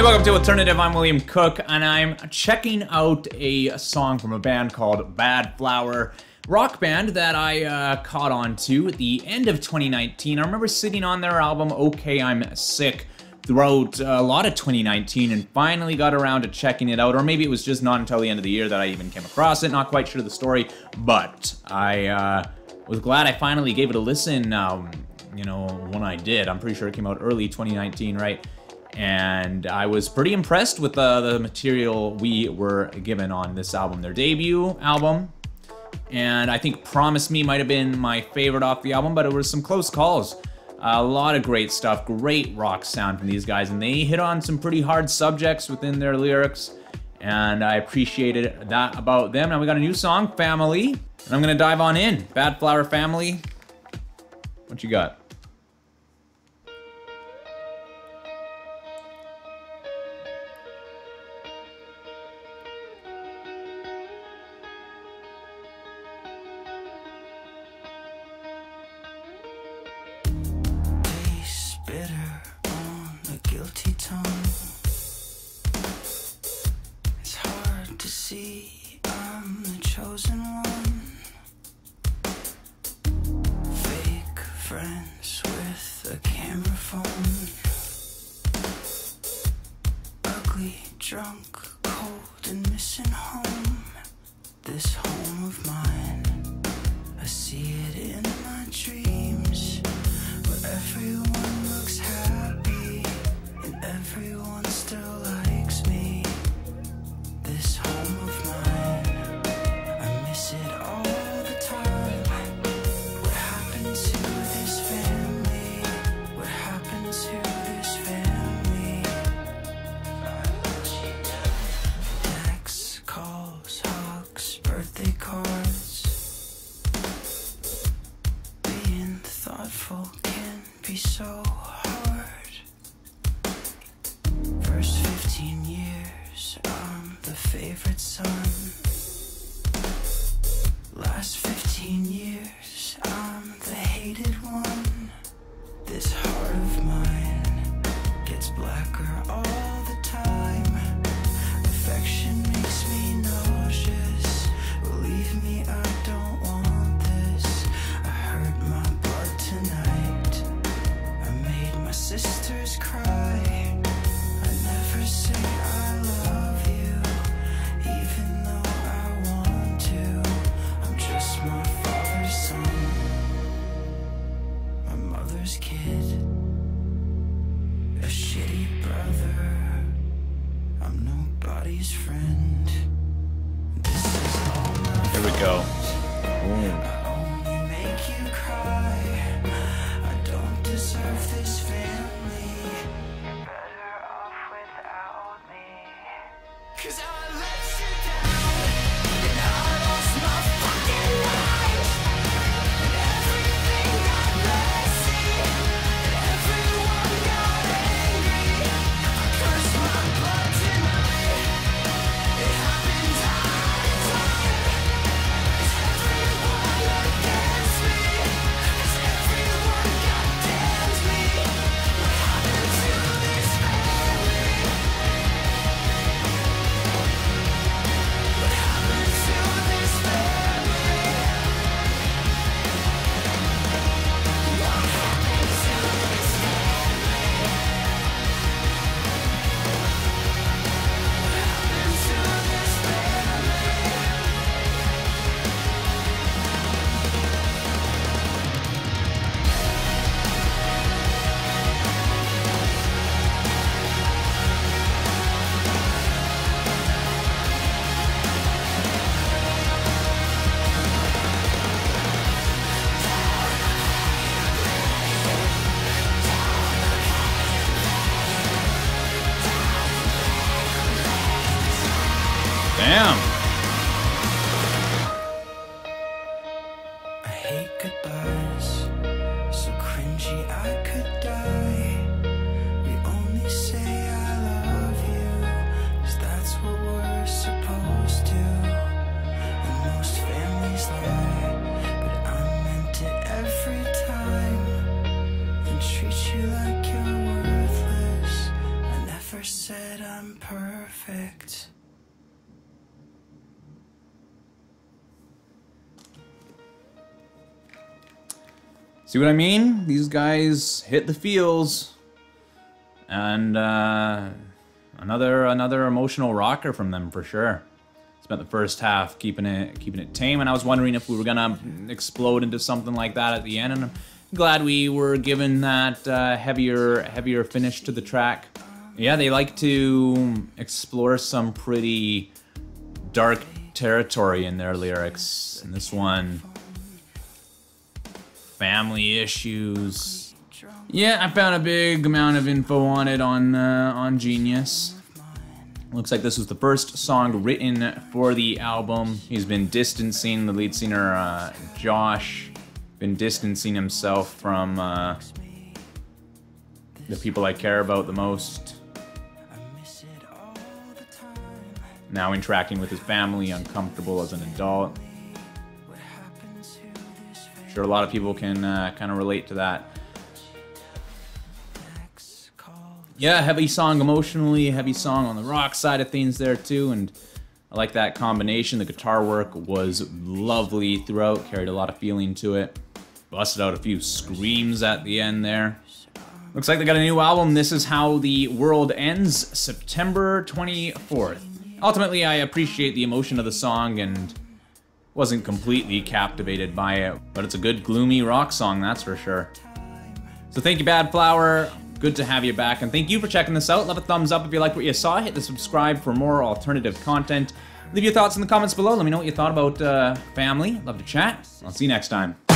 welcome to Alternative. I'm William Cook, and I'm checking out a song from a band called Badflower, rock band that I caught on to at the end of 2019. I remember sitting on their album, Okay, I'm Sick, throughout a lot of 2019, and finally got around to checking it out, or maybe it was just not until the end of the year that I even came across it. Not quite sure the story, but I was glad I finally gave it a listen, you know, when I did. I'm pretty sure it came out early 2019, right? And I was pretty impressed with the material we were given on this album, their debut album. And I think Promise Me might have been my favorite off the album, but it was some close calls. A lot of great stuff, great rock sound from these guys, and they hit on some pretty hard subjects within their lyrics, and I appreciated that about them. Now we got a new song, Family, and I'm gonna dive on in. Badflower Family, what you got? Bitter on a guilty tongue. It's hard to see I'm the chosen one. Fake friends with a camera phone. Ugly, drunk, cold, and missing home. This home of mine, I see it in my dreams. Where everyone looks happy and everyone still likes me. This home of mine, I miss it all the time. What happened to this family? What happened to this family? Texts, calls, hugs, birthday cards. Being thoughtful can be so hard. First 15 years, I'm the favorite son. Last 15 years, I'm the hated one. This heart of mine gets blacker all the time. Affection makes me nauseous. Believe me, I don't want this. I hurt my blood tonight. I made my sisters cry. I never say I love you, even though I want to. I'm just my father's son, my mother's kid, a shitty brother. I'm nobody's friend. This is all my Here we go. I only make you cry. I don't deserve this family. You're better off without me. 'Cause I let you down, and I lost my fucking life. And everything got messy, and everyone got angry. I cursed my blood tonight. It happened time and time. 'Cause everyone See what I mean? These guys hit the feels. And another emotional rocker from them for sure. Spent the first half keeping it tame, and I was wondering if we were gonna explode into something like that at the end, and I'm glad we were given that heavier finish to the track. Yeah, they like to explore some pretty dark territory in their lyrics. And this one, family issues. Yeah, I found a big amount of info on it on Genius. Looks like this was the first song written for the album. He's been distancing, the lead singer, Josh, been distancing himself from the people I care about the most. Now interacting with his family, uncomfortable as an adult. I'm sure a lot of people can kind of relate to that. Yeah, heavy song emotionally, heavy song on the rock side of things there too, and I like that combination. The guitar work was lovely throughout, carried a lot of feeling to it. Busted out a few screams at the end there. Looks like they got a new album, This Is How the World Ends, September 24th. Ultimately, I appreciate the emotion of the song and wasn't completely captivated by it, but it's a good gloomy rock song, that's for sure. So thank you, Badflower. Good to have you back, and thank you for checking this out. Leave a thumbs up if you liked what you saw. Hit the subscribe for more alternative content. Leave your thoughts in the comments below. Let me know what you thought about family. Love to chat. I'll see you next time.